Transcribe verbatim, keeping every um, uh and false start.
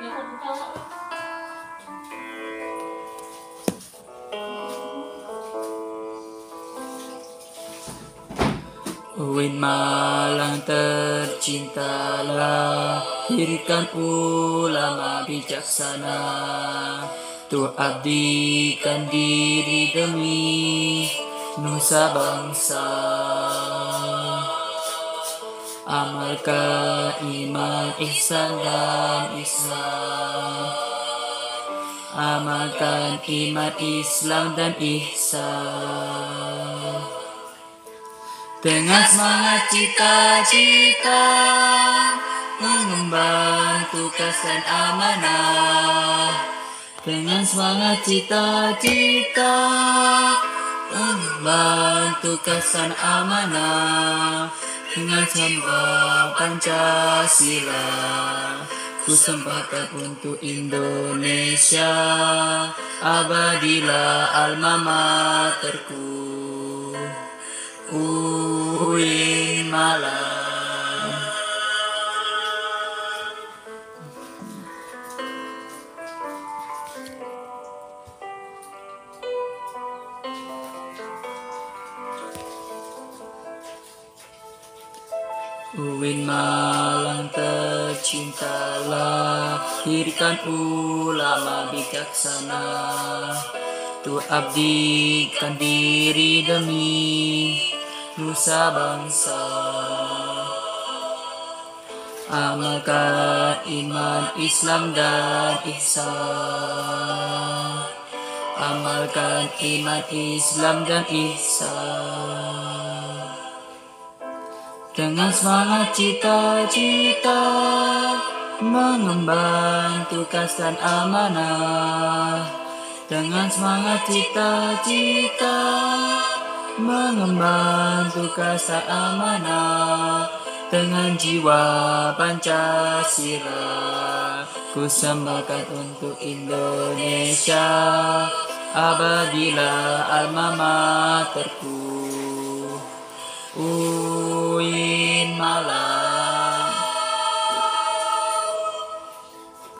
U I N Malang tercinta, lahirkan ulama bijaksana, untuk abdikan diri demi nusa bangsa. Amalkan iman, ihsan dan Islam. Amalkan iman, Islam dan ihsan. Dengan semangat cita-cita, mengemban tugas dan amanah. Dengan semangat cita-cita, mengemban tugas dan amanah. Dengan sembah Pancasila, ku sembahkan untuk Indonesia. Abadilah alma materku, U I N Malang. U I N Malang tercinta, lahirkan ulama bijaksana, untuk abdikan diri demi nusa bangsa. Amalkan iman, Islam dan ihsan. Amalkan iman, Islam dan ihsan. Dengan semangat cita-cita, mengemban tugas dan amanah. Dengan semangat cita-cita, mengemban tugas dan amanah. Dengan jiwa Pancasila, ku sembahkan untuk Indonesia. Abadilah alma materku, U I N Malang.